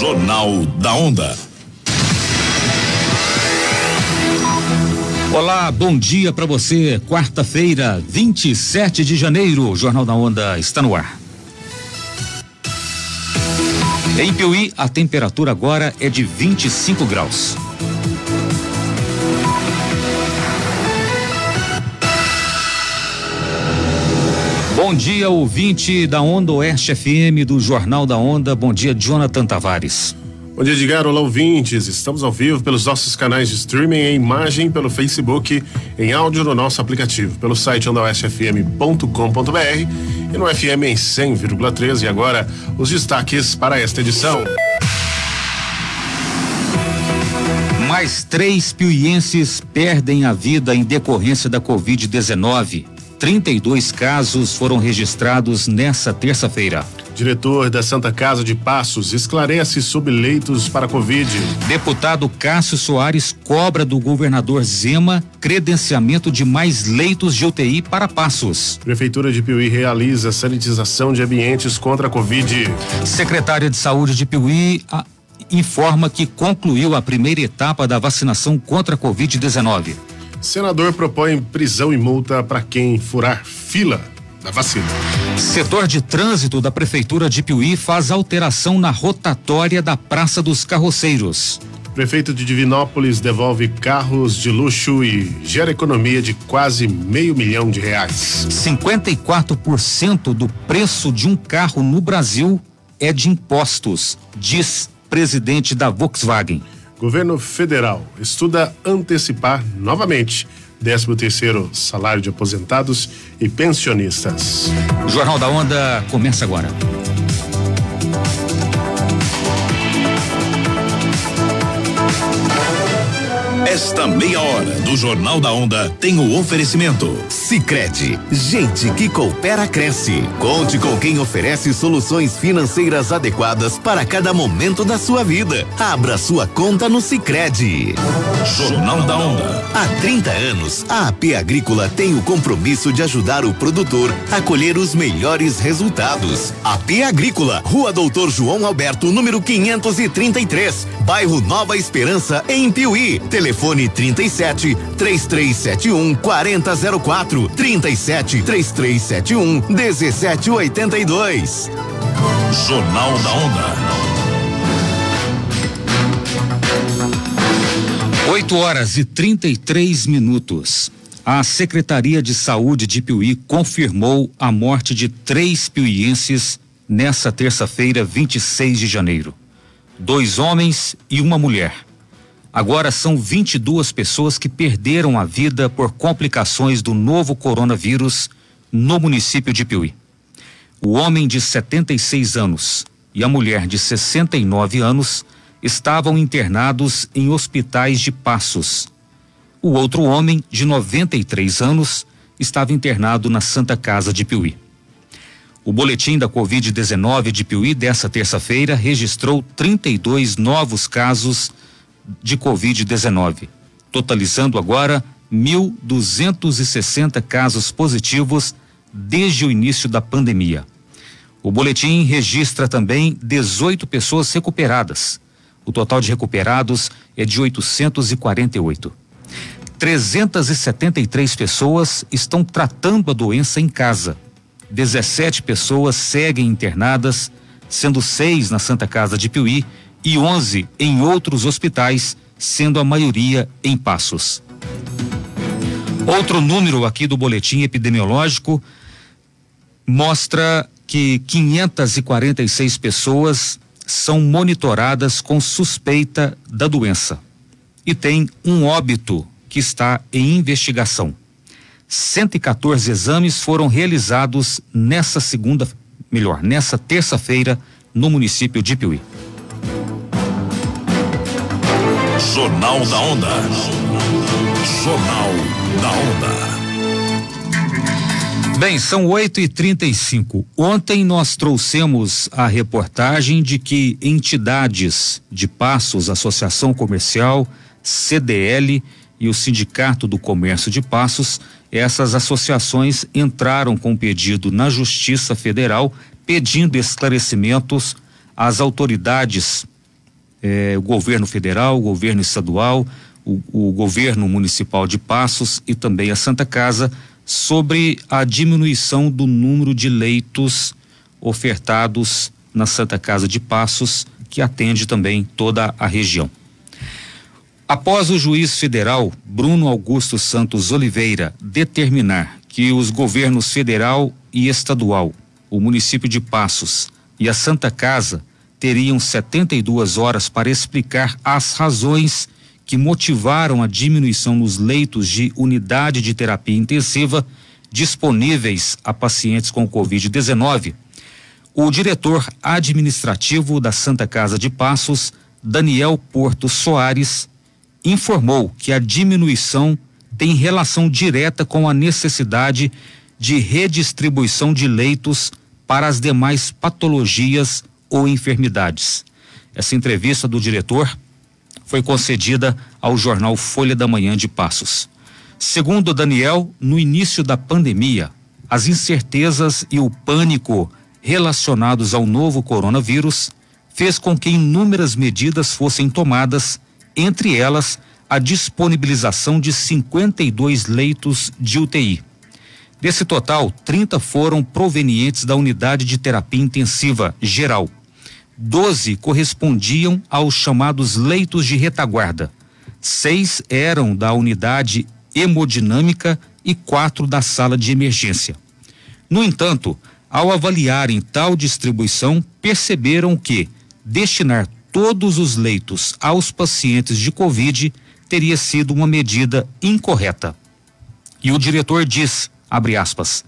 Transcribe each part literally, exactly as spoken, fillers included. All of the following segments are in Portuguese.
Jornal da Onda. Olá, bom dia para você. Quarta-feira, vinte e sete de janeiro, o Jornal da Onda está no ar. Em Piuí, a temperatura agora é de vinte e cinco graus. Bom dia, ouvinte da Onda Oeste F M do Jornal da Onda. Bom dia, Jonathan Tavares. Bom dia, Edgar. Olá, ouvintes. Estamos ao vivo pelos nossos canais de streaming em imagem, pelo Facebook, em áudio no nosso aplicativo, pelo site onda oeste f m ponto com ponto b r e no F M em cem vírgula três. E agora, os destaques para esta edição. Mais três piuienses perdem a vida em decorrência da covid dezenove. trinta e dois casos foram registrados nessa terça-feira. Diretor da Santa Casa de Passos esclarece sobre leitos para Covid. Deputado Cássio Soares cobra do governador Zema credenciamento de mais leitos de U T I para Passos. Prefeitura de Piuí realiza sanitização de ambientes contra a Covid. Secretária de Saúde de Piuí a, informa que concluiu a primeira etapa da vacinação contra a covid dezenove. Senador propõe prisão e multa para quem furar fila da vacina. Setor de trânsito da Prefeitura de Piuí faz alteração na rotatória da Praça dos Carroceiros. Prefeito de Divinópolis devolve carros de luxo e gera economia de quase meio milhão de reais. cinquenta e quatro por cento do preço de um carro no Brasil é de impostos, diz presidente da Volkswagen. Governo federal estuda antecipar novamente décimo terceiro salário de aposentados e pensionistas. O Jornal da Onda começa agora. Esta meia hora do Jornal da Onda tem o oferecimento Sicredi, gente que coopera cresce. Conte com quem oferece soluções financeiras adequadas para cada momento da sua vida. Abra sua conta no Sicredi. Jornal da Onda. Há trinta anos, a A P Agrícola tem o compromisso de ajudar o produtor a colher os melhores resultados. A P Agrícola, Rua Doutor João Alberto, número quinhentos e trinta e três, bairro Nova Esperança, em Piuí. Telefone trinta e sete, três três sete um, quarenta zero quatro, trinta e sete, três três sete um, dezessete oitenta e dois. Jornal da Onda. oito horas e trinta e três minutos. A Secretaria de Saúde de Piuí confirmou a morte de três piuienses nessa terça-feira, vinte e seis de janeiro. Dois homens e uma mulher. Agora são vinte e duas pessoas que perderam a vida por complicações do novo coronavírus no município de Piuí. O homem de setenta e seis anos e a mulher de sessenta e nove anos estavam internados em hospitais de Passos. O outro homem, de noventa e três anos, estava internado na Santa Casa de Piuí. O boletim da covid dezenove de Piuí dessa terça-feira registrou trinta e dois novos casos de covid dezenove, totalizando agora mil duzentos e sessenta casos positivos desde o início da pandemia. O boletim registra também dezoito pessoas recuperadas. O total de recuperados é de oitocentos e quarenta e oito. trezentas e setenta e três pessoas estão tratando a doença em casa. dezessete pessoas seguem internadas, sendo seis na Santa Casa de Piuí e onze em outros hospitais, sendo a maioria em Passos. Outro número aqui do boletim epidemiológico mostra que quinhentas e quarenta e seis pessoas são monitoradas com suspeita da doença e tem um óbito que está em investigação. cento e quatorze exames foram realizados nessa segunda, melhor, nessa terça-feira no município de Piuí. Jornal da Onda. Jornal da Onda. Bem, são oito e trinta e cinco. Ontem nós trouxemos a reportagem de que entidades de Passos, Associação Comercial, C D L e o Sindicato do Comércio de Passos, essas associações entraram com pedido na Justiça Federal pedindo esclarecimentos às autoridades eh, o governo federal, o governo estadual, o, o governo municipal de Passos e também a Santa Casa sobre a diminuição do número de leitos ofertados na Santa Casa de Passos, que atende também toda a região. Após o juiz federal Bruno Augusto Santos Oliveira determinar que os governos federal e estadual, o município de Passos e a Santa Casa teriam setenta e duas horas para explicar as razões que motivaram a diminuição nos leitos de unidade de terapia intensiva disponíveis a pacientes com covid dezenove, o diretor administrativo da Santa Casa de Passos, Daniel Porto Soares, informou que a diminuição tem relação direta com a necessidade de redistribuição de leitos para as demais patologias ou enfermidades. Essa entrevista do diretor foi concedida ao jornal Folha da Manhã de Passos. Segundo Daniel, no início da pandemia, as incertezas e o pânico relacionados ao novo coronavírus fez com que inúmeras medidas fossem tomadas, entre elas a disponibilização de cinquenta e dois leitos de U T I. Desse total, trinta foram provenientes da unidade de terapia intensiva geral. doze correspondiam aos chamados leitos de retaguarda. Seis eram da unidade hemodinâmica e quatro da sala de emergência. No entanto, ao avaliarem tal distribuição, perceberam que destinar todos os leitos aos pacientes de Covid teria sido uma medida incorreta. E o diretor diz, abre aspas,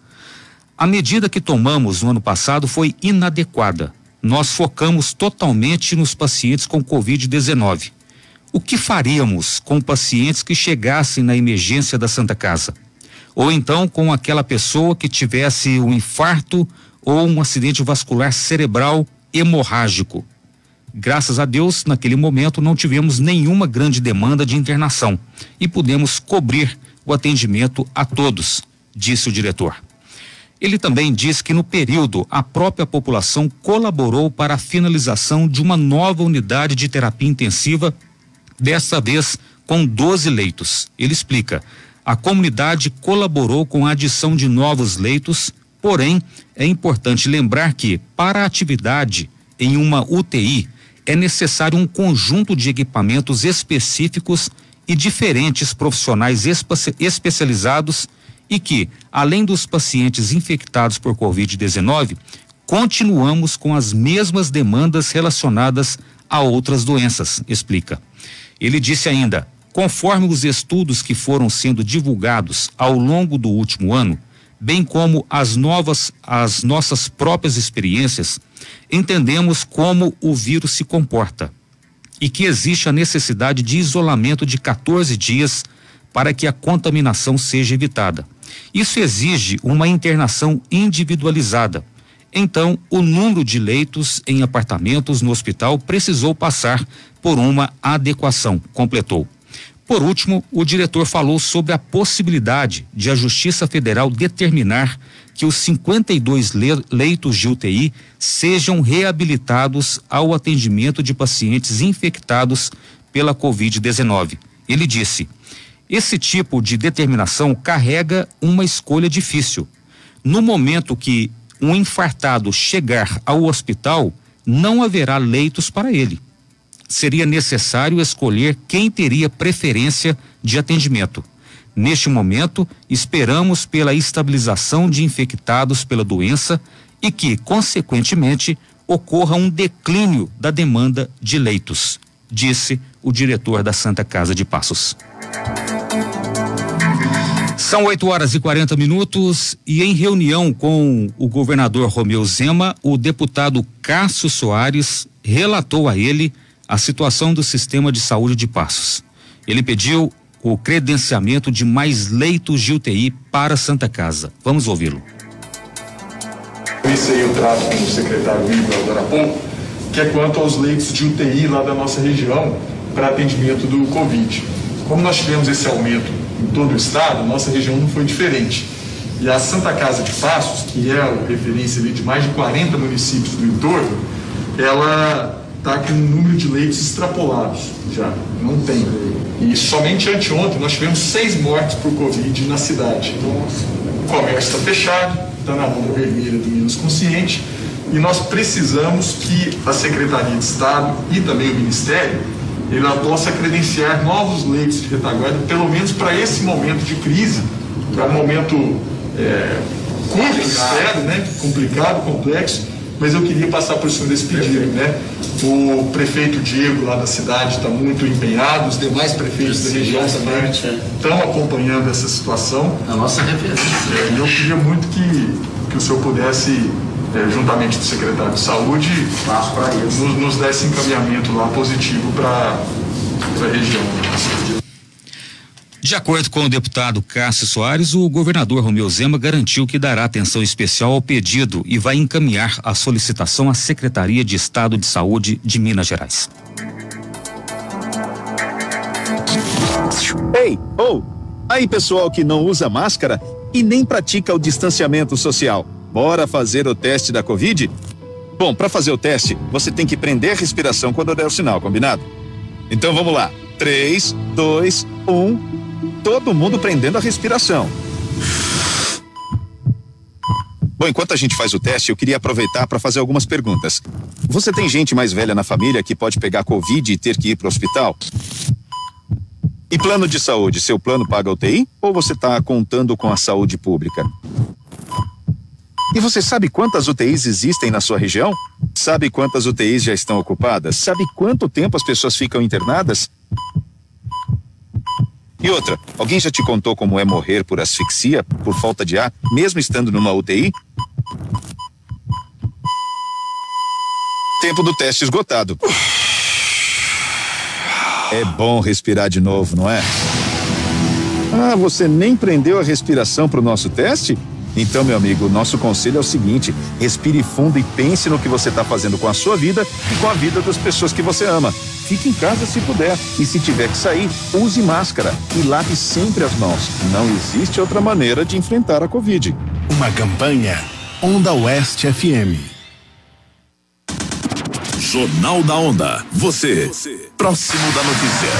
a medida que tomamos no ano passado foi inadequada. Nós focamos totalmente nos pacientes com covid dezenove. O que faríamos com pacientes que chegassem na emergência da Santa Casa? Ou então com aquela pessoa que tivesse um infarto ou um acidente vascular cerebral hemorrágico? Graças a Deus, naquele momento não tivemos nenhuma grande demanda de internação e pudemos cobrir o atendimento a todos, disse o diretor. Ele também diz que no período a própria população colaborou para a finalização de uma nova unidade de terapia intensiva, dessa vez com doze leitos. Ele explica, a comunidade colaborou com a adição de novos leitos, porém é importante lembrar que para a atividade em uma U T I é necessário um conjunto de equipamentos específicos e diferentes profissionais espe- especializados e que, além dos pacientes infectados por covid dezenove, continuamos com as mesmas demandas relacionadas a outras doenças, explica. Ele disse ainda, conforme os estudos que foram sendo divulgados ao longo do último ano, bem como as novas, as nossas próprias experiências, entendemos como o vírus se comporta e que existe a necessidade de isolamento de quatorze dias para que a contaminação seja evitada. Isso exige uma internação individualizada. Então, o número de leitos em apartamentos no hospital precisou passar por uma adequação, completou. Por último, o diretor falou sobre a possibilidade de a Justiça Federal determinar que os cinquenta e dois leitos de U T I sejam reabilitados ao atendimento de pacientes infectados pela covid dezenove. Ele disse, esse tipo de determinação carrega uma escolha difícil. No momento que um infartado chegar ao hospital, não haverá leitos para ele. Seria necessário escolher quem teria preferência de atendimento. Neste momento, esperamos pela estabilização de infectados pela doença e que, consequentemente, ocorra um declínio da demanda de leitos, disse o diretor da Santa Casa de Passos. São oito horas e quarenta minutos e em reunião com o governador Romeu Zema, o deputado Cássio Soares relatou a ele a situação do sistema de saúde de Passos. Ele pediu o credenciamento de mais leitos de U T I para a Santa Casa. Vamos ouvi-lo. Isso aí eu trato com o secretário Igor Dorapon, que é quanto aos leitos de U T I lá da nossa região para atendimento do Covid. Como nós tivemos esse aumento em todo o estado, nossa região não foi diferente. E a Santa Casa de Passos, que é a referência ali de mais de quarenta municípios do entorno, ela está com um número de leitos extrapolados, já não tem. E somente anteontem nós tivemos seis mortes por Covid na cidade. O comércio está fechado, está na onda vermelha do Minas Consciente, e nós precisamos que a Secretaria de Estado e também o Ministério, ela possa credenciar novos leitos de retaguarda, pelo menos para esse momento de crise, para um momento é, curto, sério, né? Complicado, complexo, mas eu queria passar por cima desse pedido, né? O prefeito Diego lá da cidade está muito empenhado, os demais prefeitos da região também estão acompanhando essa situação. A nossa referência. É, e eu queria muito que, que o senhor pudesse, é, juntamente com o secretário de Saúde, nos, nos dar esse encaminhamento lá positivo para a região. De acordo com o deputado Cássio Soares, o governador Romeu Zema garantiu que dará atenção especial ao pedido e vai encaminhar a solicitação à Secretaria de Estado de Saúde de Minas Gerais. Ei, ou, oh, aí pessoal que não usa máscara e nem pratica o distanciamento social, bora fazer o teste da Covid? Bom, para fazer o teste, você tem que prender a respiração quando der o sinal, combinado? Então vamos lá, três, dois, um... todo mundo prendendo a respiração. Bom, enquanto a gente faz o teste, eu queria aproveitar para fazer algumas perguntas. Você tem gente mais velha na família que pode pegar Covid e ter que ir para o hospital? E plano de saúde, seu plano paga U T I ou você está contando com a saúde pública? E você sabe quantas U T Is existem na sua região? Sabe quantas U T Is já estão ocupadas? Sabe quanto tempo as pessoas ficam internadas? E outra, alguém já te contou como é morrer por asfixia, por falta de ar, mesmo estando numa U T I? Tempo do teste esgotado. É bom respirar de novo, não é? Ah, você nem prendeu a respiração para o nosso teste? Então, meu amigo, o nosso conselho é o seguinte: respire fundo e pense no que você está fazendo com a sua vida e com a vida das pessoas que você ama. Fique em casa se puder e se tiver que sair, use máscara e lave sempre as mãos. Não existe outra maneira de enfrentar a Covid. Uma campanha Onda Oeste F M. Jornal da Onda. Você, Você. próximo da notícia.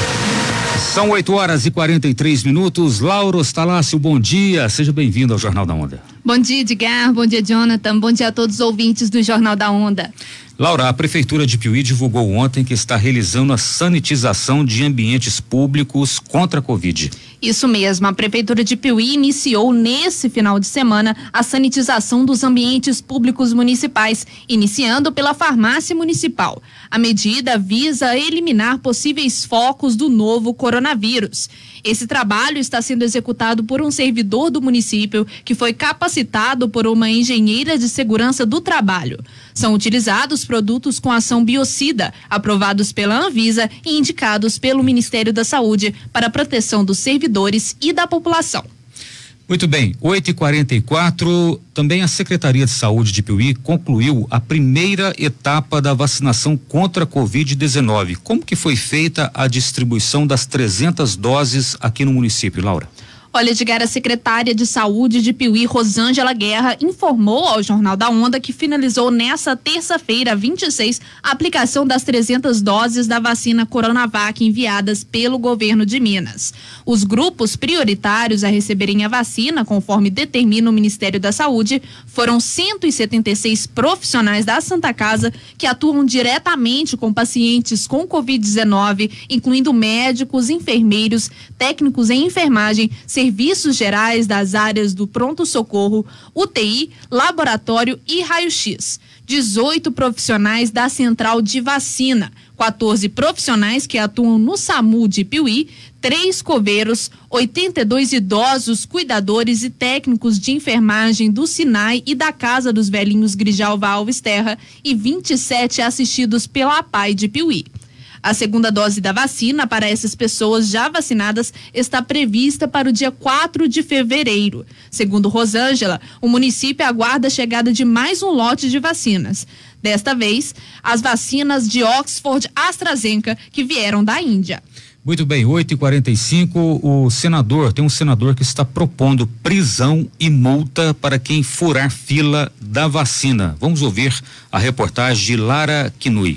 São oito horas e quarenta e três minutos. Laura Ostalácio, bom dia. Seja bem-vindo ao Jornal da Onda. Bom dia, Edgar. Bom dia, Jonathan. Bom dia a todos os ouvintes do Jornal da Onda. Laura, a Prefeitura de Piuí divulgou ontem que está realizando a sanitização de ambientes públicos contra a Covid. Isso mesmo, a Prefeitura de Piuí iniciou nesse final de semana a sanitização dos ambientes públicos municipais, iniciando pela farmácia municipal. A medida visa eliminar possíveis focos do novo coronavírus. Esse trabalho está sendo executado por um servidor do município que foi capacitado por uma engenheira de segurança do trabalho. São utilizados produtos com ação biocida, aprovados pela Anvisa e indicados pelo Ministério da Saúde para a proteção dos servidores e da população. Muito bem, oito e quarenta e quatro, também a Secretaria de Saúde de Piuí concluiu a primeira etapa da vacinação contra a covid dezenove. Como que foi feita a distribuição das trezentas doses aqui no município, Laura? Olha, Edgar, a secretária de Saúde de Piuí, Rosângela Guerra, informou ao Jornal da Onda que finalizou nessa terça-feira, vinte e seis, a aplicação das trezentas doses da vacina Coronavac enviadas pelo governo de Minas. Os grupos prioritários a receberem a vacina, conforme determina o Ministério da Saúde, foram cento e setenta e seis profissionais da Santa Casa que atuam diretamente com pacientes com covid dezenove, incluindo médicos, enfermeiros, técnicos em enfermagem, serviços gerais das áreas do pronto-socorro, U T I, laboratório e raio-x. dezoito profissionais da Central de Vacina, quatorze profissionais que atuam no SAMU de Piuí, três coveiros, oitenta e dois idosos, cuidadores e técnicos de enfermagem do Sinai e da Casa dos Velhinhos Grijalva Alves Terra e vinte e sete assistidos pela A P A I de Piuí. A segunda dose da vacina para essas pessoas já vacinadas está prevista para o dia quatro de fevereiro. Segundo Rosângela, o município aguarda a chegada de mais um lote de vacinas. Desta vez, as vacinas de Oxford AstraZeneca, que vieram da Índia. Muito bem, oito e quarenta e cinco, o senador, tem um senador que está propondo prisão e multa para quem furar fila da vacina. Vamos ouvir a reportagem de Lara Kinui.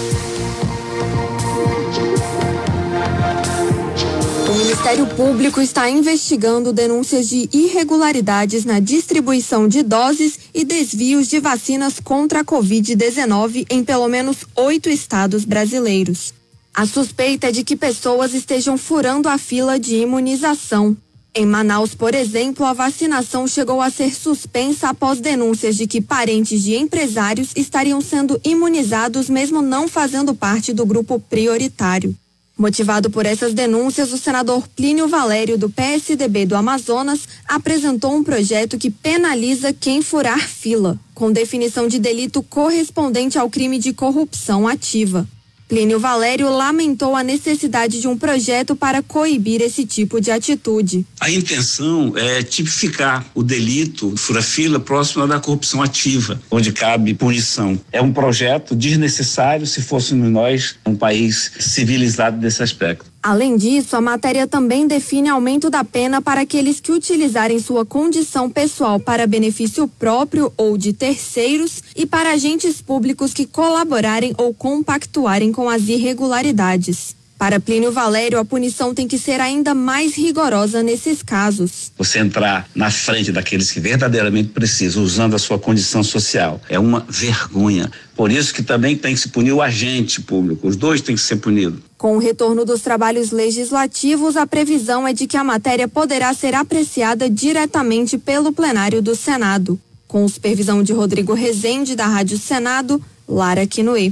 O Ministério Público está investigando denúncias de irregularidades na distribuição de doses e desvios de vacinas contra a covid dezenove em pelo menos oito estados brasileiros. A suspeita é de que pessoas estejam furando a fila de imunização. Em Manaus, por exemplo, a vacinação chegou a ser suspensa após denúncias de que parentes de empresários estariam sendo imunizados mesmo não fazendo parte do grupo prioritário. Motivado por essas denúncias, o senador Plínio Valério, do P S D B do Amazonas, apresentou um projeto que penaliza quem furar fila, com definição de delito correspondente ao crime de corrupção ativa. Plínio Valério lamentou a necessidade de um projeto para coibir esse tipo de atitude. A intenção é tipificar o delito fura-fila próximo da corrupção ativa, onde cabe punição. É um projeto desnecessário se fôssemos nós um país civilizado nesse aspecto. Além disso, a matéria também define aumento da pena para aqueles que utilizarem sua condição pessoal para benefício próprio ou de terceiros e para agentes públicos que colaborarem ou compactuarem com as irregularidades. Para Plínio Valério, a punição tem que ser ainda mais rigorosa nesses casos. Você entrar na frente daqueles que verdadeiramente precisam, usando a sua condição social, é uma vergonha. Por isso que também tem que se punir o agente público, os dois têm que ser punidos. Com o retorno dos trabalhos legislativos, a previsão é de que a matéria poderá ser apreciada diretamente pelo plenário do Senado. Com supervisão de Rodrigo Rezende, da Rádio Senado, Lara Quinoe.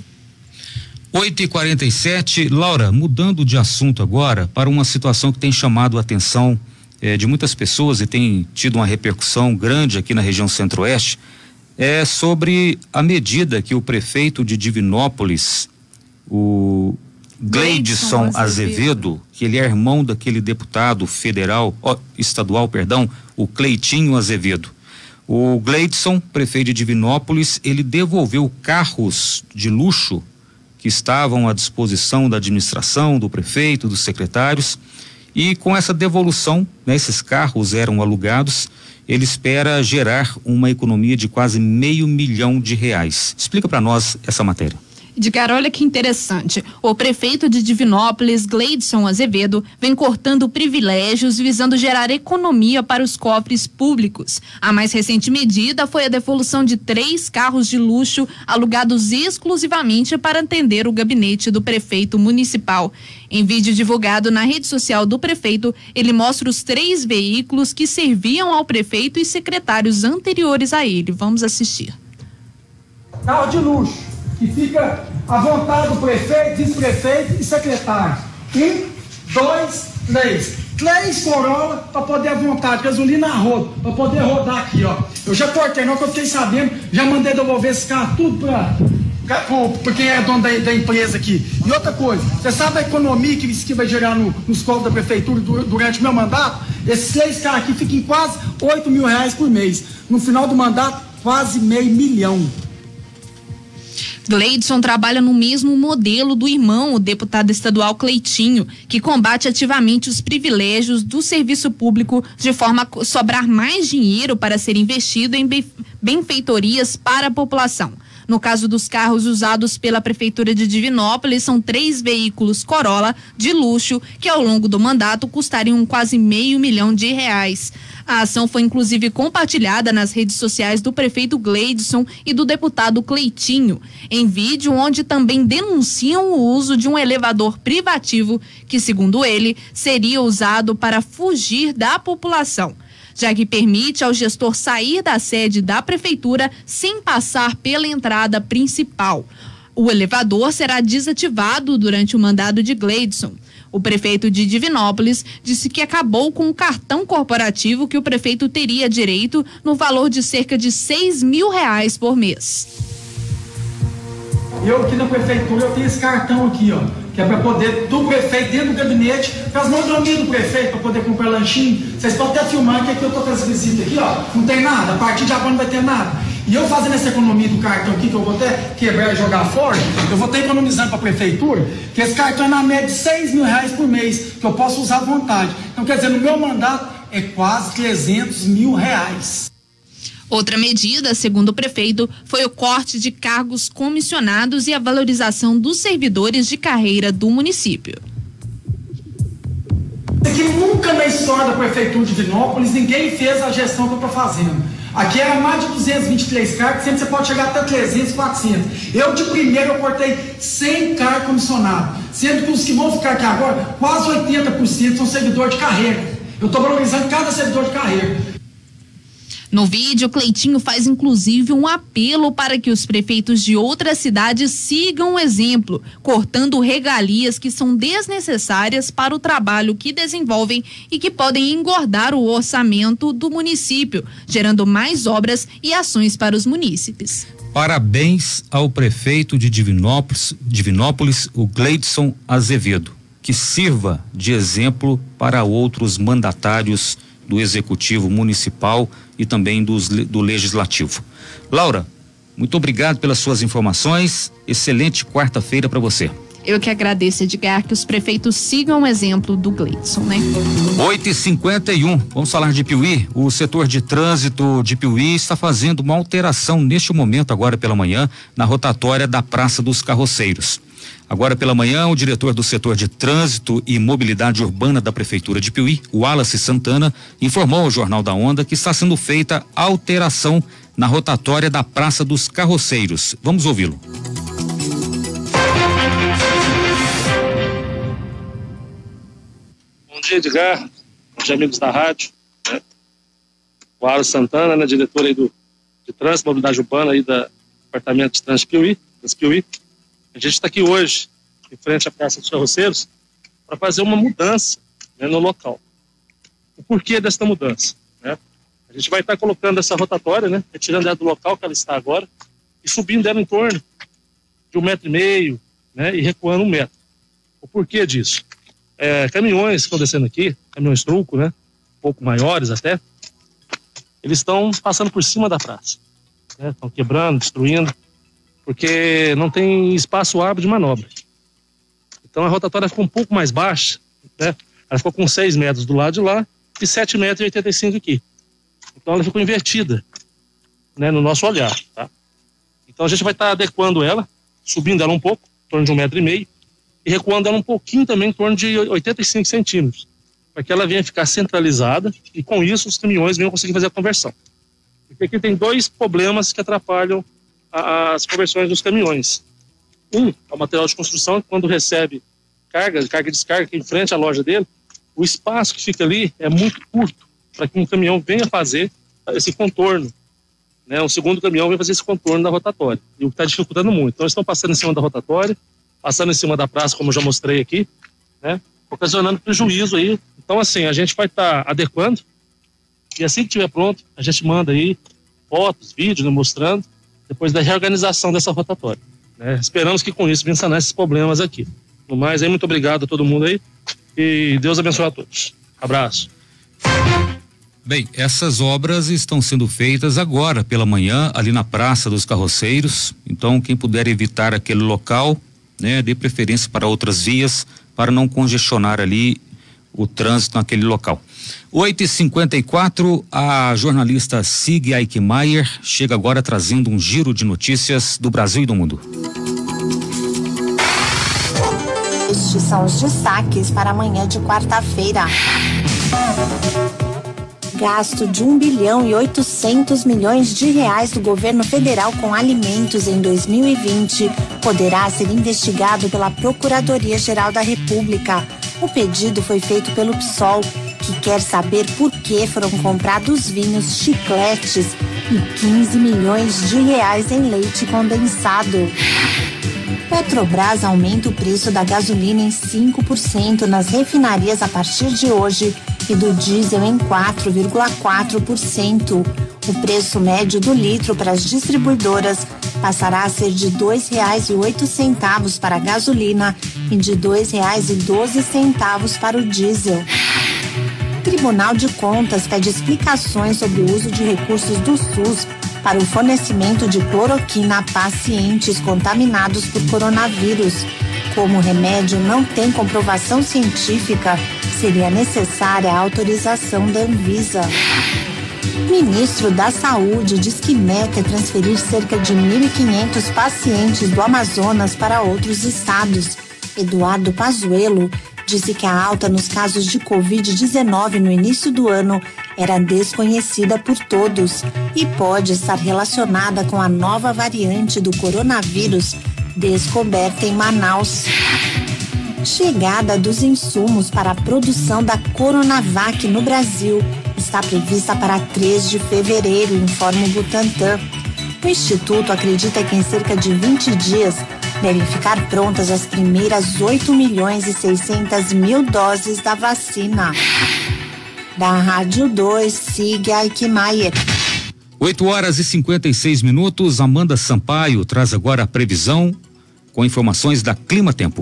oito e quarenta e sete, Laura, mudando de assunto agora para uma situação que tem chamado a atenção eh, de muitas pessoas e tem tido uma repercussão grande aqui na região centro-oeste, é sobre a medida que o prefeito de Divinópolis, o Gleidson Azevedo, que ele é irmão daquele deputado federal, ó, estadual, perdão, o Cleitinho Azevedo. O Gleidson, prefeito de Divinópolis, ele devolveu carros de luxo que estavam à disposição da administração, do prefeito, dos secretários, e com essa devolução, né, esses carros eram alugados, ele espera gerar uma economia de quase meio milhão de reais. Explica para nós essa matéria. Edgar, olha que interessante. O prefeito de Divinópolis, Gleidson Azevedo, vem cortando privilégios visando gerar economia para os cofres públicos. A mais recente medida foi a devolução de três carros de luxo alugados exclusivamente para atender o gabinete do prefeito municipal. Em vídeo divulgado na rede social do prefeito, ele mostra os três veículos que serviam ao prefeito e secretários anteriores a ele. Vamos assistir. Carro de luxo, que fica à vontade do prefeito, vice-prefeito e secretário. Um, dois, três. Três Corolla para poder à vontade, gasolina a rodo, para poder rodar aqui, ó. Eu já cortei, não que eu fiquei sabendo, já mandei devolver esse carro tudo para por quem é dono da, da empresa aqui. E outra coisa, você sabe a economia que isso aqui vai gerar no, nos cofres da prefeitura durante o meu mandato? Esses três carros aqui ficam em quase oito mil reais por mês. No final do mandato, quase meio milhão. Gleidson trabalha no mesmo modelo do irmão, o deputado estadual Cleitinho, que combate ativamente os privilégios do serviço público de forma a sobrar mais dinheiro para ser investido em benfeitorias para a população. No caso dos carros usados pela Prefeitura de Divinópolis, são três veículos Corolla de luxo que ao longo do mandato custariam quase meio milhão de reais. A ação foi inclusive compartilhada nas redes sociais do prefeito Gleidson e do deputado Cleitinho, em vídeo onde também denunciam o uso de um elevador privativo que, segundo ele, seria usado para fugir da população, já que permite ao gestor sair da sede da prefeitura sem passar pela entrada principal. O elevador será desativado durante o mandato de Gleidson. O prefeito de Divinópolis disse que acabou com o cartão corporativo que o prefeito teria direito no valor de cerca de seis mil reais por mês. Eu aqui na prefeitura, eu tenho esse cartão aqui, ó, que é para poder, do prefeito, dentro do gabinete, para as mordomias do prefeito, para poder comprar lanchinho. Vocês podem até filmar que aqui eu tô com as visitas aqui, ó, não tem nada, a partir de agora não vai ter nada. E eu fazendo essa economia do cartão aqui, que eu vou até quebrar e jogar fora, eu vou estar economizando para a prefeitura, que esse cartão é na média de seis mil reais por mês, que eu posso usar à vontade. Então, quer dizer, no meu mandato é quase trezentos mil reais. Outra medida, segundo o prefeito, foi o corte de cargos comissionados e a valorização dos servidores de carreira do município. Aqui nunca na história da prefeitura de Divinópolis ninguém fez a gestão que eu estou fazendo. Aqui era mais de duzentos e vinte e três cargos, sempre você pode chegar até trezentos, quatrocentos. Eu de primeiro eu cortei cem cargos comissionados, sendo que os que vão ficar aqui agora, quase oitenta por cento são servidores de carreira. Eu estou valorizando cada servidor de carreira. No vídeo, Cleitinho faz inclusive um apelo para que os prefeitos de outras cidades sigam o exemplo, cortando regalias que são desnecessárias para o trabalho que desenvolvem e que podem engordar o orçamento do município, gerando mais obras e ações para os munícipes. Parabéns ao prefeito de Divinópolis, Divinópolis, o Gleidson Azevedo, que sirva de exemplo para outros mandatários do Executivo Municipal e também dos, do Legislativo. Laura, muito obrigado pelas suas informações. Excelente quarta-feira para você. Eu que agradeço, Edgar, que os prefeitos sigam o exemplo do Gleidson, né? oito e cinquenta e um, vamos falar de Piuí. O setor de trânsito de Piuí está fazendo uma alteração neste momento, agora pela manhã, na rotatória da Praça dos Carroceiros. Agora pela manhã, o diretor do setor de trânsito e mobilidade urbana da Prefeitura de Piuí, Wallace Santana, informou ao Jornal da Onda que está sendo feita alteração na rotatória da Praça dos Carroceiros. Vamos ouvi-lo. Bom dia, Edgar. Bom dia, amigos da rádio. Né? Wallace Santana, né, diretor aí do, de trânsito e mobilidade urbana aí da Departamento de Trânsito de Piuí, das Piuí. A gente está aqui hoje, em frente à Praça dos Carroceiros, para fazer uma mudança, né, no local. O porquê dessa mudança? Né? A gente vai estar tá colocando essa rotatória, né, retirando ela do local que ela está agora, e subindo ela em torno de um metro e meio, né, e recuando um metro. O porquê disso? É, caminhões que estão descendo aqui, caminhões truco, né, um pouco maiores até, eles estão passando por cima da praça. Né, estão quebrando, destruindo, porque não tem espaço hábil de manobra. Então a rotatória ficou um pouco mais baixa, né? Ela ficou com seis metros do lado de lá e sete metros e oitenta e cinco aqui. Então ela ficou invertida, né, no nosso olhar, tá? Então a gente vai estar tá adequando ela, subindo ela um pouco, em torno de um metro e meio, e recuando ela um pouquinho também, em torno de oitenta e cinco centímetros, para que ela venha ficar centralizada e com isso os caminhões venham conseguir fazer a conversão. Porque aqui tem dois problemas que atrapalham as conversões dos caminhões. Um, é o material de construção, que quando recebe carga, carga e descarga aqui em frente à loja dele, o espaço que fica ali é muito curto para que um caminhão venha fazer esse contorno. Né? Um segundo caminhão vem fazer esse contorno da rotatória. E o que está dificultando muito. Então, eles estão passando em cima da rotatória, passando em cima da praça, como eu já mostrei aqui, né? Ocasionando prejuízo aí. Então, assim, a gente vai estar tá adequando e assim que estiver pronto, a gente manda aí fotos, vídeos, né, mostrando depois da reorganização dessa rotatória. Né? Esperamos que com isso venha sanar esses problemas aqui. No mais, aí, muito obrigado a todo mundo aí e Deus abençoe a todos. Abraço. Bem, essas obras estão sendo feitas agora pela manhã ali na Praça dos Carroceiros, então quem puder evitar aquele local, né, dê preferência para outras vias para não congestionar ali o trânsito naquele local. oito e cinquenta e quatro, a jornalista Sig Eichmeier chega agora trazendo um giro de notícias do Brasil e do mundo. Estes são os destaques para amanhã de quarta-feira. Gasto de um bilhão e oitocentos milhões de reais do governo federal com alimentos em dois mil e vinte poderá ser investigado pela Procuradoria-Geral da República. O pedido foi feito pelo P SOL, que quer saber por que foram comprados vinhos, chicletes e quinze milhões de reais em leite condensado. Petrobras aumenta o preço da gasolina em cinco por cento nas refinarias a partir de hoje e do diesel em quatro vírgula quatro por cento. O preço médio do litro para as distribuidoras passará a ser de dois reais e oito centavos para a gasolina e de dois reais e doze centavos para o diesel. O Tribunal de Contas pede explicações sobre o uso de recursos do SUS para o fornecimento de cloroquina a pacientes contaminados por coronavírus. Como o remédio não tem comprovação científica, seria necessária a autorização da Anvisa. Ministro da Saúde diz que meta é transferir cerca de mil e quinhentos pacientes do Amazonas para outros estados. Eduardo Pazuello disse que a alta nos casos de covid dezenove no início do ano era desconhecida por todos e pode estar relacionada com a nova variante do coronavírus descoberta em Manaus. Chegada dos insumos para a produção da Coronavac no Brasil está prevista para três de fevereiro, informa o Butantan. O Instituto acredita que em cerca de vinte dias devem ficar prontas as primeiras oito milhões e seiscentas mil doses da vacina. Da Rádio dois, siga Aikmaier. oito horas e cinquenta e seis minutos. Amanda Sampaio traz agora a previsão com informações da Clima Tempo.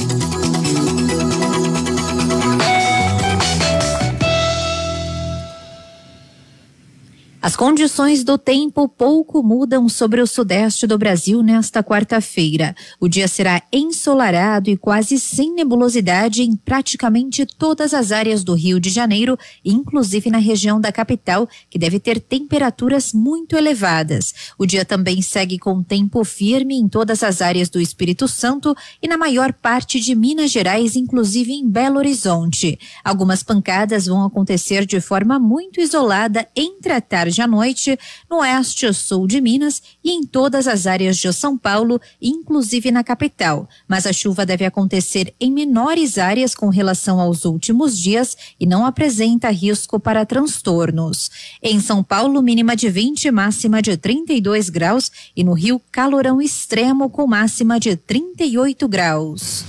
As condições do tempo pouco mudam sobre o sudeste do Brasil nesta quarta-feira. O dia será ensolarado e quase sem nebulosidade em praticamente todas as áreas do Rio de Janeiro, inclusive na região da capital, que deve ter temperaturas muito elevadas. O dia também segue com tempo firme em todas as áreas do Espírito Santo e na maior parte de Minas Gerais, inclusive em Belo Horizonte. Algumas pancadas vão acontecer de forma muito isolada entre a tarde à noite, no oeste e sul de Minas e em todas as áreas de São Paulo, inclusive na capital. Mas a chuva deve acontecer em menores áreas com relação aos últimos dias e não apresenta risco para transtornos. Em São Paulo, mínima de vinte, máxima de trinta e dois graus e no Rio, calorão extremo com máxima de trinta e oito graus.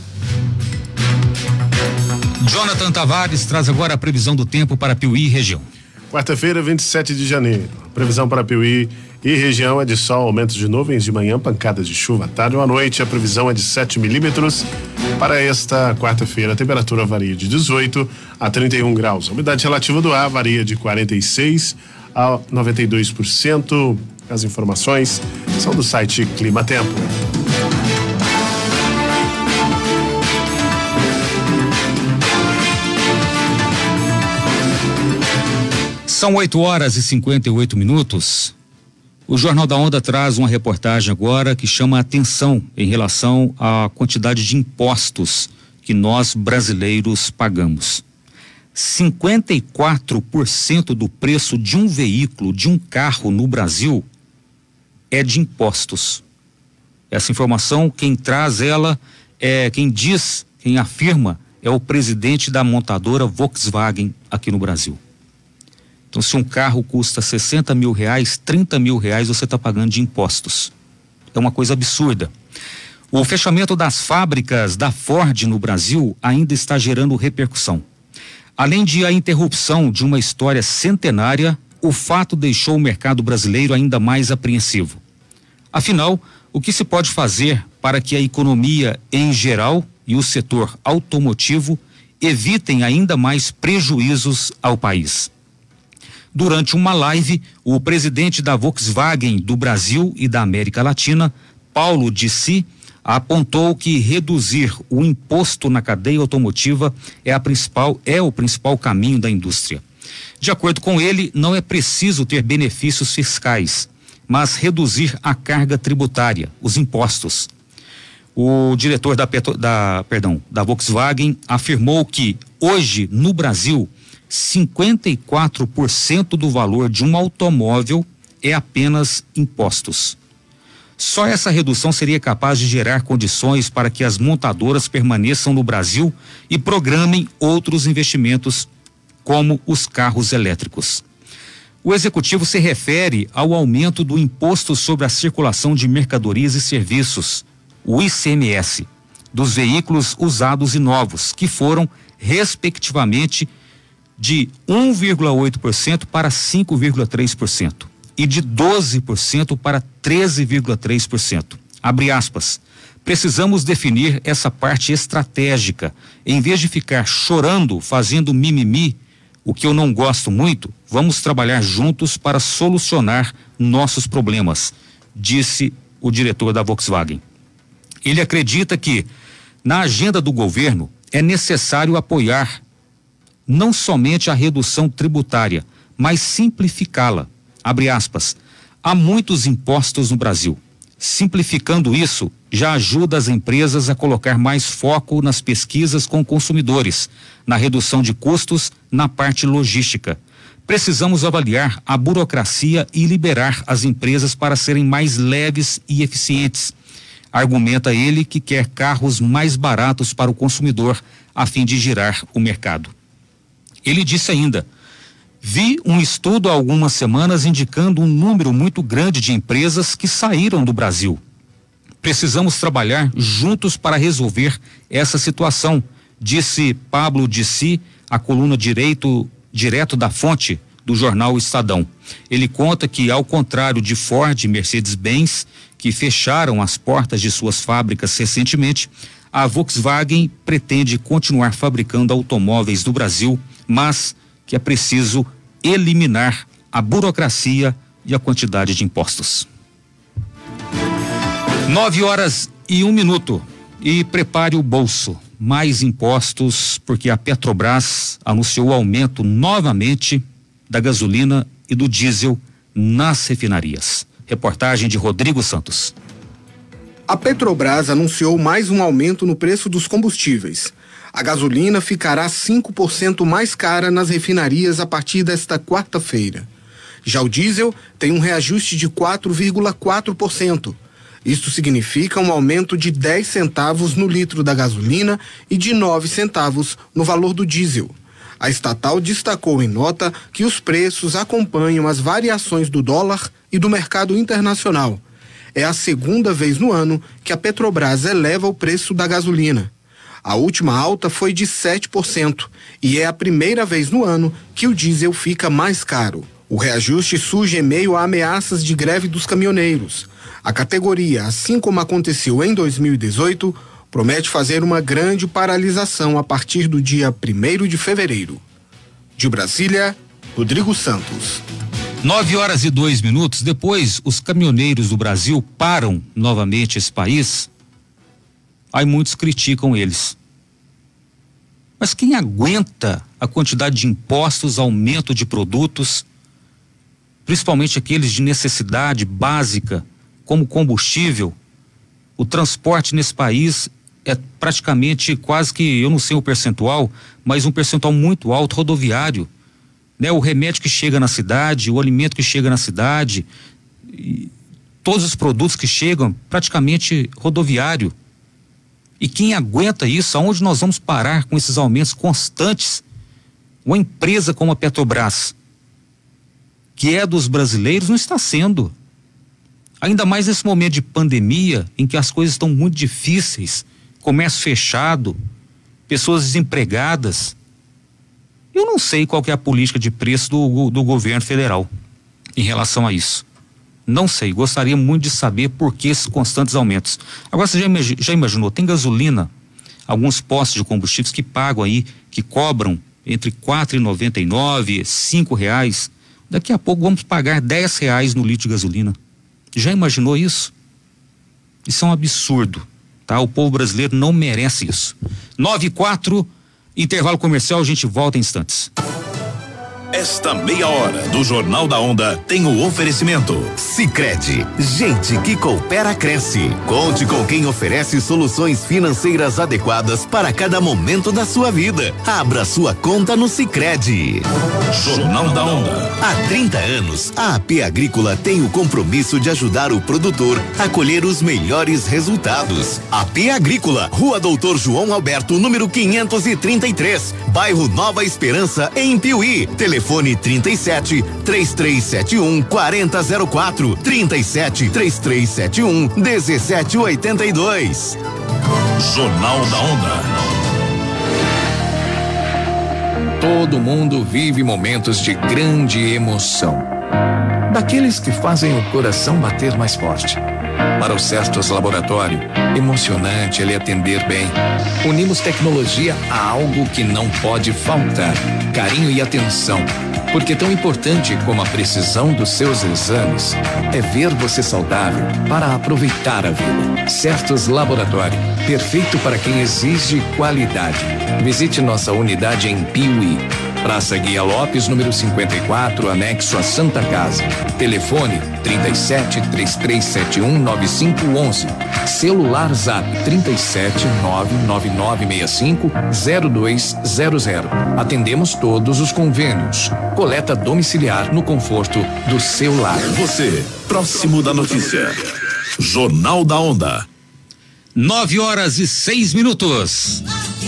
Jonathan Tavares traz agora a previsão do tempo para Piuí e região. Quarta-feira, vinte e sete de janeiro. Previsão para Piuí e região é de sol, aumento de nuvens de manhã, pancadas de chuva à tarde ou à noite. A previsão é de sete milímetros. Para esta quarta-feira, a temperatura varia de dezoito a trinta e um graus. A umidade relativa do ar varia de quarenta e seis a noventa e dois por cento. As informações são do site Clima Tempo. São oito horas e cinquenta e oito minutos. O Jornal da Onda traz uma reportagem agora que chama a atenção em relação à quantidade de impostos que nós brasileiros pagamos. cinquenta e quatro por cento do preço de um veículo, de um carro no Brasil, é de impostos. Essa informação, quem traz ela, é quem diz, quem afirma, é o presidente da montadora Volkswagen aqui no Brasil. Então, se um carro custa sessenta mil reais, trinta mil reais você está pagando de impostos. É uma coisa absurda. O fechamento das fábricas da Ford no Brasil ainda está gerando repercussão. Além de a interrupção de uma história centenária, o fato deixou o mercado brasileiro ainda mais apreensivo. Afinal, o que se pode fazer para que a economia em geral e o setor automotivo evitem ainda mais prejuízos ao país? Durante uma live, o presidente da Volkswagen do Brasil e da América Latina, Paulo Dissi, apontou que reduzir o imposto na cadeia automotiva é, a principal, é o principal caminho da indústria. De acordo com ele, não é preciso ter benefícios fiscais, mas reduzir a carga tributária, os impostos. O diretor da, da, perdão, da Volkswagen afirmou que hoje no Brasil cinquenta e quatro por cento do valor de um automóvel é apenas impostos. Só essa redução seria capaz de gerar condições para que as montadoras permaneçam no Brasil e programem outros investimentos, como os carros elétricos. O executivo se refere ao aumento do imposto sobre a circulação de mercadorias e serviços, o I C M S, dos veículos usados e novos, que foram, respectivamente, de um vírgula oito por cento para cinco vírgula três por cento e de doze por cento para treze vírgula três por cento. Abre aspas. Precisamos definir essa parte estratégica. Em vez de ficar chorando, fazendo mimimi, o que eu não gosto muito, vamos trabalhar juntos para solucionar nossos problemas, disse o diretor da Volkswagen. Ele acredita que, na agenda do governo, é necessário apoiar não somente a redução tributária, mas simplificá-la. Abre aspas. Há muitos impostos no Brasil. Simplificando isso, já ajuda as empresas a colocar mais foco nas pesquisas com consumidores, na redução de custos, na parte logística. Precisamos avaliar a burocracia e liberar as empresas para serem mais leves e eficientes. Argumenta ele que quer carros mais baratos para o consumidor, a fim de girar o mercado. Ele disse ainda: vi um estudo há algumas semanas indicando um número muito grande de empresas que saíram do Brasil. Precisamos trabalhar juntos para resolver essa situação, disse Pablo Dissi, a coluna direito, direto da fonte do jornal Estadão. Ele conta que, ao contrário de Ford e Mercedes-Benz, que fecharam as portas de suas fábricas recentemente, a Volkswagen pretende continuar fabricando automóveis no Brasil, mas que é preciso eliminar a burocracia e a quantidade de impostos. Nove horas e um minuto. E prepare o bolso. Mais impostos, porque a Petrobras anunciou aumento novamente da gasolina e do diesel nas refinarias. Reportagem de Rodrigo Santos. A Petrobras anunciou mais um aumento no preço dos combustíveis. A gasolina ficará cinco por cento mais cara nas refinarias a partir desta quarta-feira. Já o diesel tem um reajuste de quatro vírgula quatro por cento. Isto significa um aumento de dez centavos no litro da gasolina e de nove centavos no valor do diesel. A estatal destacou em nota que os preços acompanham as variações do dólar e do mercado internacional. É a segunda vez no ano que a Petrobras eleva o preço da gasolina. A última alta foi de sete por cento e é a primeira vez no ano que o diesel fica mais caro. O reajuste surge em meio a ameaças de greve dos caminhoneiros. A categoria, assim como aconteceu em dois mil e dezoito, promete fazer uma grande paralisação a partir do dia primeiro de fevereiro. De Brasília, Rodrigo Santos. Nove horas e dois minutos depois, os caminhoneiros do Brasil param novamente esse país. Aí muitos criticam eles. Mas quem aguenta a quantidade de impostos, aumento de produtos, principalmente aqueles de necessidade básica, como combustível? O transporte nesse país é praticamente quase que, eu não sei o percentual, mas um percentual muito alto rodoviário. Né? O remédio que chega na cidade, o alimento que chega na cidade, todos os produtos que chegam, praticamente rodoviário. E quem aguenta isso? Aonde nós vamos parar com esses aumentos constantes? Uma empresa como a Petrobras, que é dos brasileiros, não está sendo. Ainda mais nesse momento de pandemia, em que as coisas estão muito difíceis, comércio fechado, pessoas desempregadas. Eu não sei qual que é a política de preço do, do governo federal em relação a isso. Não sei, gostaria muito de saber por que esses constantes aumentos. Agora, você já, imagi- já imaginou, tem gasolina, alguns postos de combustíveis que pagam aí, que cobram entre quatro e noventa e nove, cinco reais. Daqui a pouco vamos pagar dez reais no litro de gasolina. Já imaginou isso? Isso é um absurdo, tá? O povo brasileiro não merece isso. Nove e quatro, intervalo comercial, a gente volta em instantes. Esta meia hora do Jornal da Onda tem o oferecimento. Sicredi, gente que coopera cresce. Conte com quem oferece soluções financeiras adequadas para cada momento da sua vida. Abra sua conta no Sicredi. Jornal da Onda. Há trinta anos, a A P Agrícola tem o compromisso de ajudar o produtor a colher os melhores resultados. A P Agrícola, Rua Doutor João Alberto, número quinhentos e trinta e três, bairro Nova Esperança, em Piuí. Telefone trinta e sete, três três sete um, quatro zero quatro, trinta e sete, três três sete um, dezessete oitenta e dois. Jornal da Onda. Todo mundo vive momentos de grande emoção. Daqueles que fazem o coração bater mais forte. Para o Certos Laboratório, emocionante ele atender bem. Unimos tecnologia a algo que não pode faltar: carinho e atenção. Porque tão importante como a precisão dos seus exames é ver você saudável para aproveitar a vida. Certos Laboratório, perfeito para quem exige qualidade. Visite nossa unidade em Piuí. Praça Guia Lopes, número cinquenta e quatro, anexo a Santa Casa. Telefone trinta e sete, três três sete um, nove cinco um um. Celular Zap trinta e sete, nove nove nove seis cinco, zero dois zero zero. Atendemos todos os convênios. Coleta domiciliar no conforto do seu lar. Você, próximo da notícia. Jornal da Onda. Nove horas e seis minutos.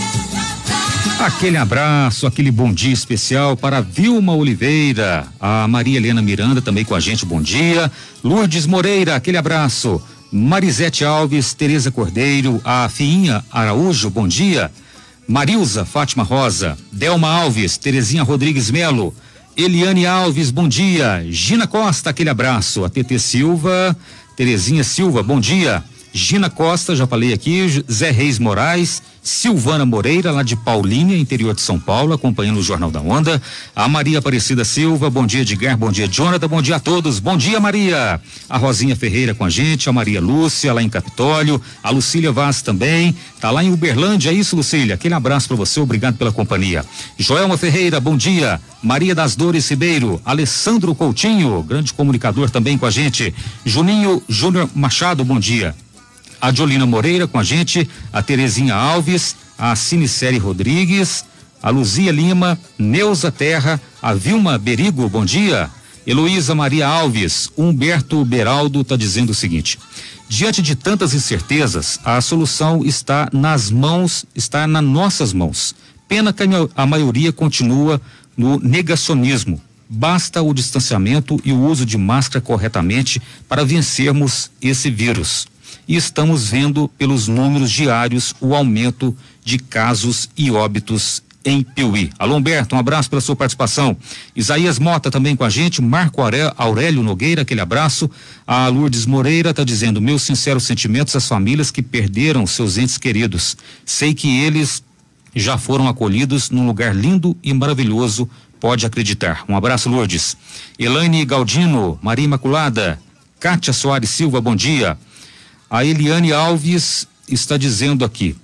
Aquele abraço, aquele bom dia especial para Vilma Oliveira, a Maria Helena Miranda também com a gente, bom dia. Lourdes Moreira, aquele abraço. Marisete Alves, Tereza Cordeiro, a Fiinha Araújo, bom dia. Marilza Fátima Rosa, Delma Alves, Terezinha Rodrigues Melo, Eliane Alves, bom dia. Gina Costa, aquele abraço. A T T Silva, Terezinha Silva, bom dia. Gina Costa, já falei aqui, Zé Reis Moraes, Silvana Moreira, lá de Paulínia, interior de São Paulo, acompanhando o Jornal da Onda. A Maria Aparecida Silva, bom dia, Edgar, bom dia, Jonathan, bom dia a todos, bom dia, Maria. A Rosinha Ferreira com a gente, a Maria Lúcia, lá em Capitólio, a Lucília Vaz também, tá lá em Uberlândia, é isso, Lucília? Aquele abraço para você, obrigado pela companhia. Joelma Ferreira, bom dia. Maria das Dores Ribeiro, Alessandro Coutinho, grande comunicador também com a gente. Juninho Júnior Machado, bom dia. A Jolina Moreira com a gente, a Terezinha Alves, a Cinicere Rodrigues, a Luzia Lima, Neuza Terra, a Vilma Berigo, bom dia. Heloísa Maria Alves, Humberto Beraldo tá dizendo o seguinte: diante de tantas incertezas, a solução está nas mãos, está nas nossas mãos. Pena que a maioria continua no negacionismo. Basta o distanciamento e o uso de máscara corretamente para vencermos esse vírus. E estamos vendo pelos números diários o aumento de casos e óbitos em Piuí. Alô, Humberto, um abraço pela sua participação. Isaías Mota também com a gente, Marco Aurélio Nogueira, aquele abraço. A Lourdes Moreira está dizendo: meus sinceros sentimentos às famílias que perderam seus entes queridos. Sei que eles já foram acolhidos num lugar lindo e maravilhoso, pode acreditar. Um abraço, Lourdes. Elaine Galdino, Maria Imaculada, Kátia Soares Silva, bom dia. A Eliane Alves está dizendo aqui: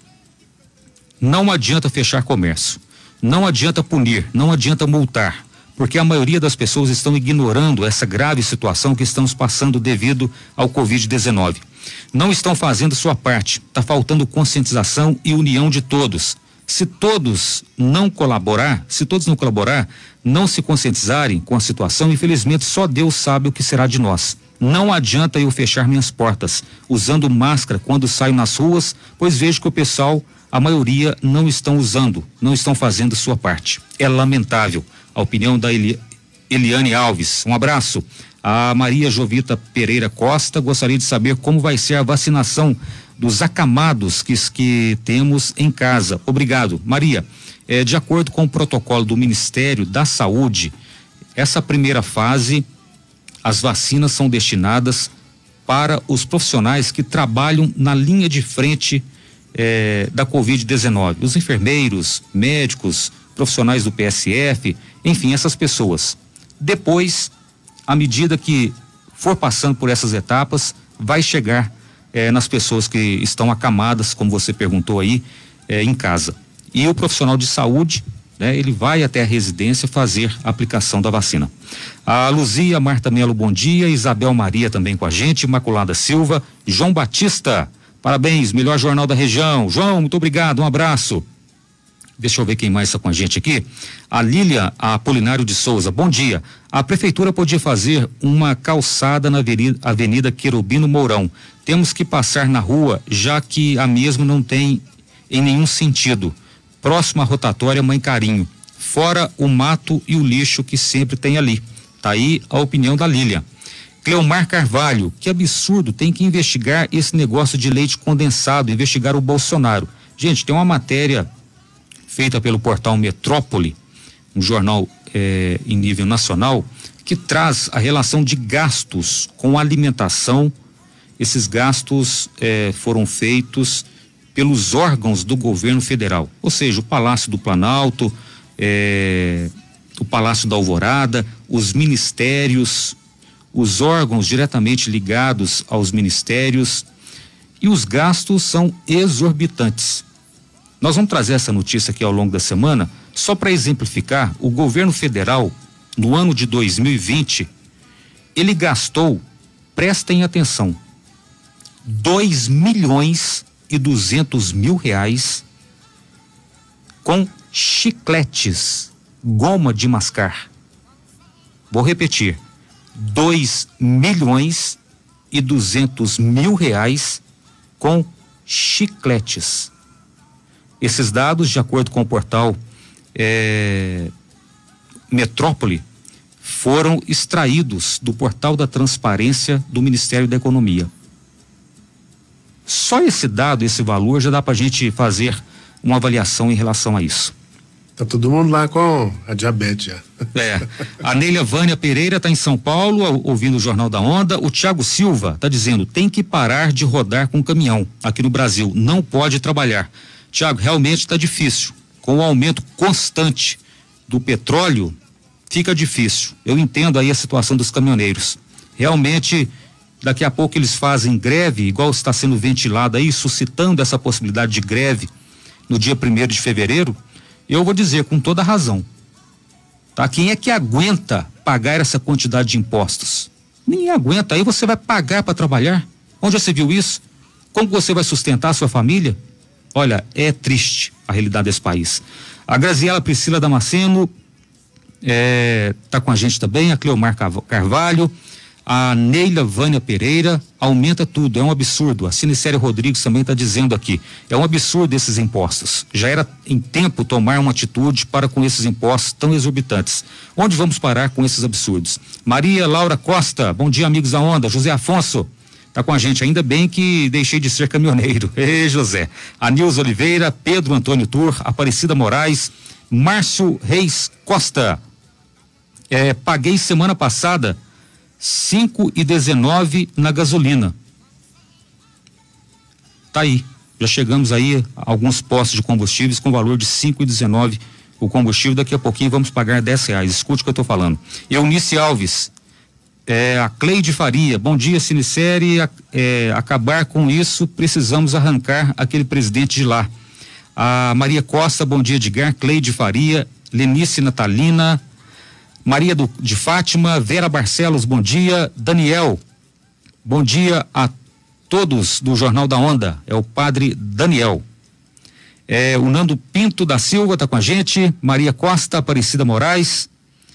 não adianta fechar comércio, não adianta punir, não adianta multar, porque a maioria das pessoas estão ignorando essa grave situação que estamos passando devido ao covid dezenove. Não estão fazendo sua parte, está faltando conscientização e união de todos. Se todos não colaborar, se todos não colaborar, não se conscientizarem com a situação, infelizmente só Deus sabe o que será de nós. Não adianta eu fechar minhas portas usando máscara quando saio nas ruas, pois vejo que o pessoal, a maioria, não estão usando, não estão fazendo sua parte. É lamentável. A opinião da Eli, Eliane Alves. Um abraço. A Maria Jovita Pereira Costa gostaria de saber como vai ser a vacinação dos acamados que, que temos em casa. Obrigado. Maria, é, de acordo com o protocolo do Ministério da Saúde, essa primeira fase, as vacinas são destinadas para os profissionais que trabalham na linha de frente eh, da covid dezenove. Os enfermeiros, médicos, profissionais do P S F, enfim, essas pessoas. Depois, à medida que for passando por essas etapas, vai chegar eh, nas pessoas que estão acamadas, como você perguntou aí, eh, em casa. E o profissional de saúde, né, ele vai até a residência fazer a aplicação da vacina. A Luzia Marta Melo, bom dia. Isabel Maria também com a gente. Imaculada Silva. João Batista, parabéns, melhor jornal da região. João, muito obrigado, um abraço. Deixa eu ver quem mais está com a gente aqui. A Lília Apolinário de Souza, bom dia. A prefeitura podia fazer uma calçada na avenida, avenida Querubino Mourão. Temos que passar na rua, já que a mesma não tem em nenhum sentido. Próxima rotatória Mãe Carinho, fora o mato e o lixo que sempre tem ali. Tá aí a opinião da Lília. Cleomar Carvalho, que absurdo, tem que investigar esse negócio de leite condensado, investigar o Bolsonaro. Gente, tem uma matéria feita pelo portal Metrópole, um jornal eh, em nível nacional, que traz a relação de gastos com alimentação. Esses gastos eh, foram feitos pelos órgãos do governo federal, ou seja, o Palácio do Planalto, eh, o Palácio da Alvorada, os ministérios, os órgãos diretamente ligados aos ministérios, e os gastos são exorbitantes. Nós vamos trazer essa notícia aqui ao longo da semana Só para exemplificar, o governo federal, no ano de dois mil e vinte, ele gastou, prestem atenção, dois milhões e duzentos mil reais com chicletes, goma de mascar. Vou repetir, dois milhões e duzentos mil reais com chicletes. Esses dados, de acordo com o portal é, Metrópole, foram extraídos do portal da transparência do Ministério da Economia. Só esse dado, esse valor, já dá pra gente fazer uma avaliação em relação a isso. Tá todo mundo lá com a diabetes já. É. A Neila Vânia Pereira está em São Paulo, ouvindo o Jornal da Onda. O Tiago Silva está dizendo, tem que parar de rodar com caminhão aqui no Brasil, não pode trabalhar. Tiago, realmente está difícil. Com o aumento constante do petróleo, fica difícil. Eu entendo aí a situação dos caminhoneiros. Realmente, daqui a pouco eles fazem greve, igual está sendo ventilado aí, suscitando essa possibilidade de greve no dia primeiro de fevereiro. Eu vou dizer com toda razão, tá? Quem é que aguenta pagar essa quantidade de impostos? Ninguém aguenta. Aí você vai pagar para trabalhar? Onde você viu isso? Como você vai sustentar a sua família? Olha, é triste a realidade desse país. A Graziela Priscila Damasceno é, tá com a gente também, a Cleomar Carvalho, a Neila Vânia Pereira. Aumenta tudo, é um absurdo. A Sinicéria Rodrigues também está dizendo aqui, é um absurdo esses impostos. Já era em tempo tomar uma atitude para com esses impostos tão exorbitantes. Onde vamos parar com esses absurdos? Maria Laura Costa, bom dia, amigos da Onda. José Afonso tá com a gente, ainda bem que deixei de ser caminhoneiro. Ei, José. A Nilza Oliveira, Pedro Antônio Tur, Aparecida Moraes, Márcio Reis Costa. É, paguei semana passada cinco e dezenove na gasolina. Tá aí, já chegamos aí a alguns postos de combustíveis com valor de cinco e dezenove o combustível. Daqui a pouquinho vamos pagar dez reais. Escute o que eu tô falando. Eunice Alves, é, a Cleide Faria, bom dia, Sinicéria, é, acabar com isso, precisamos arrancar aquele presidente de lá. A Maria Costa, bom dia, Edgar. Cleide Faria, Lenice Natalina, Maria do, de Fátima, Vera Barcelos, bom dia. Daniel, bom dia a todos do Jornal da Onda, é o padre Daniel. É, o Nando Pinto da Silva está com a gente, Maria Costa, Aparecida Moraes.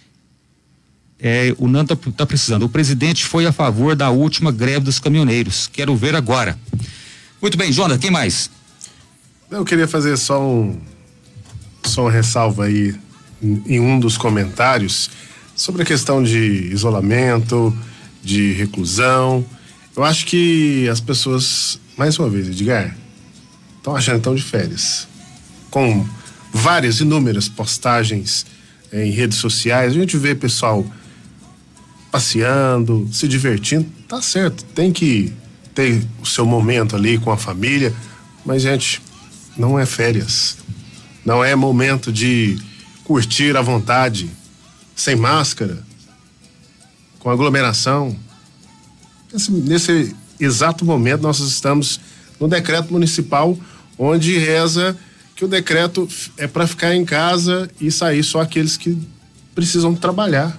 É, o Nando está tá precisando. O presidente foi a favor da última greve dos caminhoneiros. Quero ver agora. Muito bem, Jonathan, quem mais? Eu queria fazer só um só uma ressalva aí em um dos comentários sobre a questão de isolamento, de reclusão. Eu acho que as pessoas, mais uma vez, Edgar, estão achando que estão de férias. Com várias, inúmeras postagens eh, em redes sociais, a gente vê pessoal passeando, se divertindo. Tá certo, tem que ter o seu momento ali com a família, mas, gente, não é férias. Não é momento de curtir à vontade, sem máscara, com aglomeração. Nesse, nesse exato momento nós estamos no decreto municipal, onde reza que o decreto é para ficar em casa e sair só aqueles que precisam trabalhar.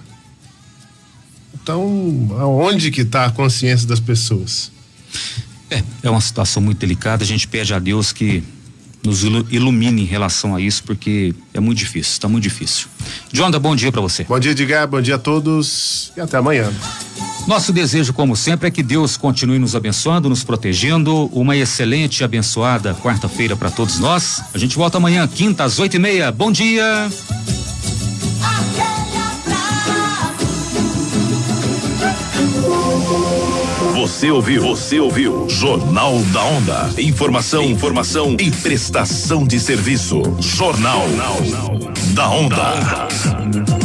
Então, aonde que está a consciência das pessoas? É, é uma situação muito delicada. A gente pede a Deus que nos ilumine em relação a isso, porque é muito difícil, está muito difícil. Jonda, bom dia para você. Bom dia, Edgar, bom dia a todos e até amanhã. Nosso desejo, como sempre, é que Deus continue nos abençoando, nos protegendo. Uma excelente e abençoada quarta-feira para todos nós. A gente volta amanhã, quinta, às oito e meia. Bom dia! Você ouviu, você ouviu Jornal da Onda. Informação, informação e prestação de serviço. Jornal da Onda.